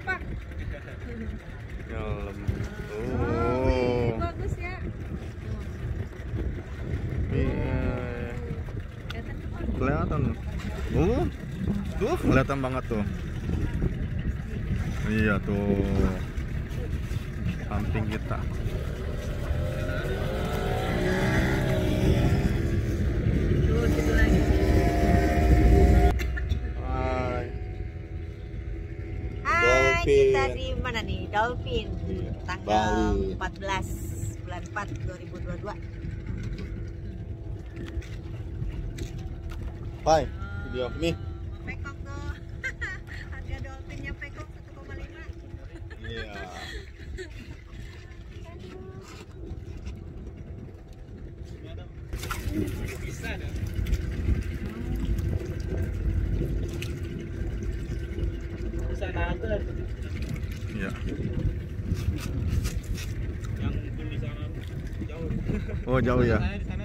Pak. Nyelam. Oh, bagus ya. Kelihatan. Tuh kelihatan banget tuh. Iya tuh. Samping kita. Tuh, situ lagi. Hai. Hai, Dolphin. kita di mana nih? Dolphin. Iya, Tanggal Bali. 14 bulan 4 2022. Hai, video nih. Pekok tuh. Harga dolphinnya pekok 1,5. Iya. Bisa ada. Sana ada. Iya. Yang di sana jauh. Oh, jauh ya. Saya di sana